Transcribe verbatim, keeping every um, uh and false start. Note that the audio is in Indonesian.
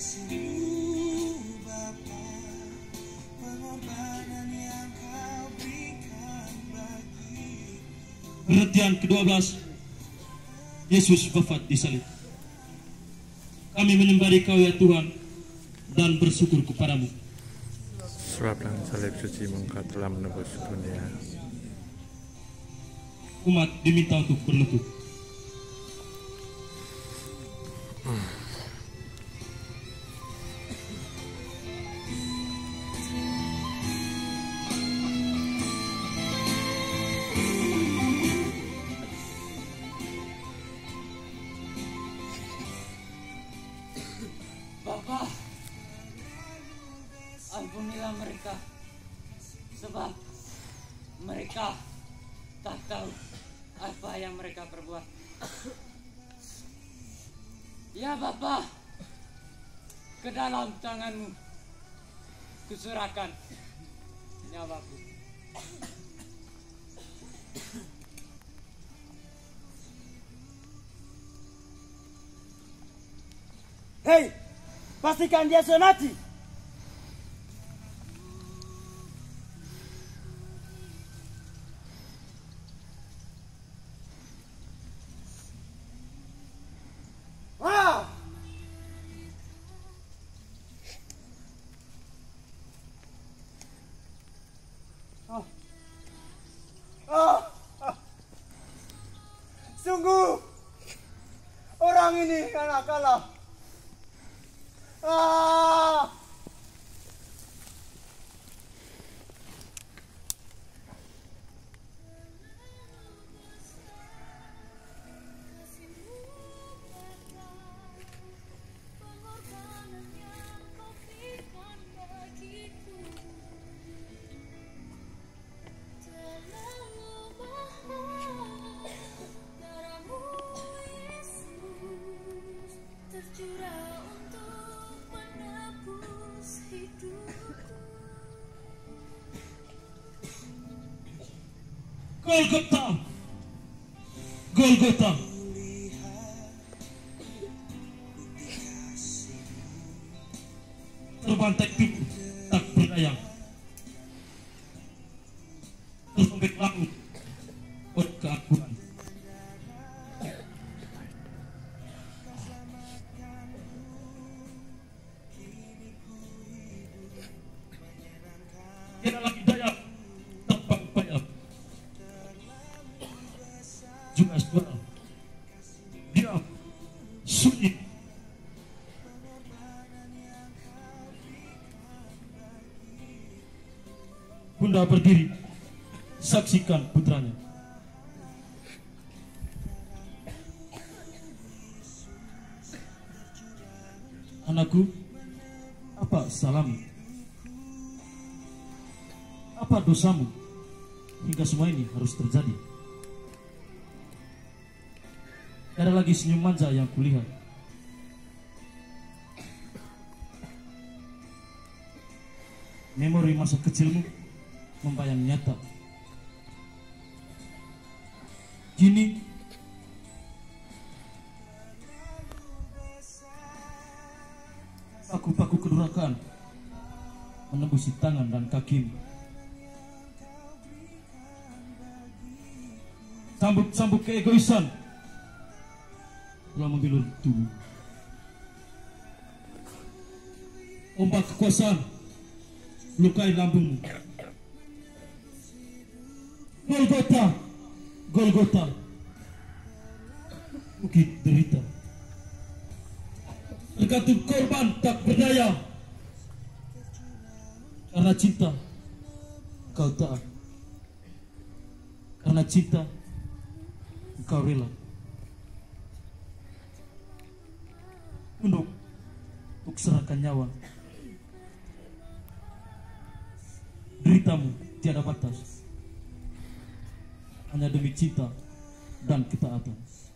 Pengertian kedua belas, Yesus wafat di salib. Kami menyembah Kau ya Tuhan dan bersyukur kepadamu. Sebab dengan salib suci Engkau telah menebus dunia. Umat diminta untuk berlutut. Bapa, ampunilah mereka, sebab mereka tak tahu apa yang mereka perbuat. Ya Bapa, ke dalam tangan-Mu kuserahkan nyawaku. Hei, pastikan dia sunati. Ah! Oh. Oh. Ah. Sungguh orang ini anak kalah. Ah! Golgota, Golgota. Terbantai piku tak berdaya, tersembek langit od keakuan. Tiada lagi daya tanpa upaya. Juga suara dia sunyi. Bunda berdiri, saksikan putranya. Anakku, apa salahmu? Apa dosamu hingga semua ini harus terjadi? Tidak ada lagi senyum manja yang kulihat. Memori masa kecilmu membayang nyata. Kini paku-paku kedurhakaan menembusi tangan dan kakimu. Cambuk-cambuk keegoisan telah menggelur tubuh. Ombak kekuasaan lukai lambungmu. Golgota, Golgota, bukit derita. Tergantung korban tak berdaya. Karena cinta kau taat. Karena cinta engkau rela. Untuk untuk serahkan nyawa. Deritamu tiada batas, hanya demi cinta dan ketaatan.